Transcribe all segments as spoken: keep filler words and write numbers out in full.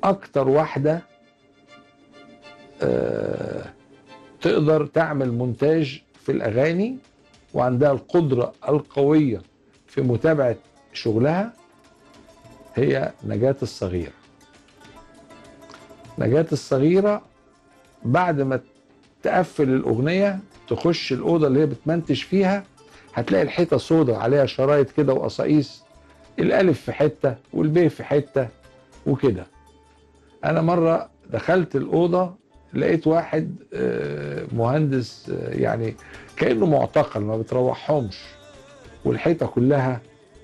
اكتر واحدة آه تقدر تعمل مونتاج في الاغاني، وعندها القدرة القوية في متابعة شغلها، هي نجاة الصغيرة. نجاة الصغيرة بعد ما تقفل الأغنية تخش الأوضة اللي هي بتمنتج فيها، هتلاقي الحيطة سودة عليها شرايط كده وقصاقيس، الألف في حتة والب في حتة وكده. أنا مرة دخلت الأوضة لقيت واحد مهندس يعني كأنه معتقل ما بتروحهمش، والحيطة كلها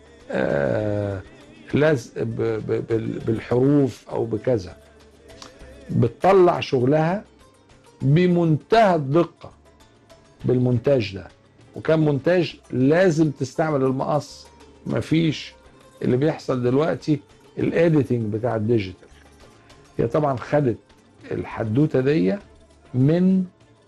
لزق بالحروف أو بكذا. بتطلع شغلها بمنتهى الدقة بالمونتاج ده، وكان مونتاج لازم تستعمل المقص، مفيش اللي بيحصل دلوقتي الاديتنج بتاع الديجيتال. هي طبعا خدت الحدوته دي من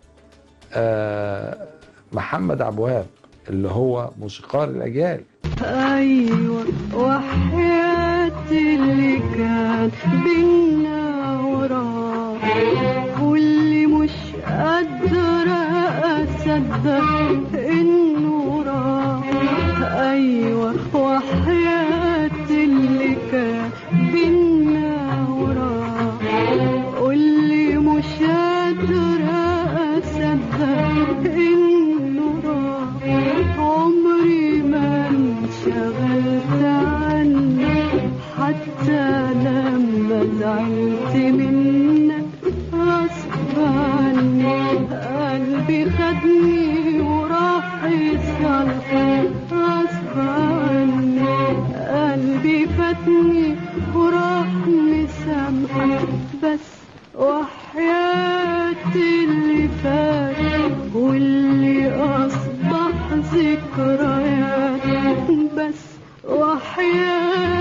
آه محمد عبد الوهاب اللي هو موسيقار الاجيال. ايوه وحياتي اللي كان بينا وراه، واللي مش قادرة اصدق انه راح. ايوه وحياتي اللي كان بينا وراه، واللي مش قادرة اصدق انه راح. عمري ما انشغلت عنك حتى لما زعلت منك غصب عني. قلبي خدني وراح يصالحك غصب عني. قلبي فاتني وراح مسامحك، بس وحياتي اللي فات واللي أصبح ذكريات، بس وحياتي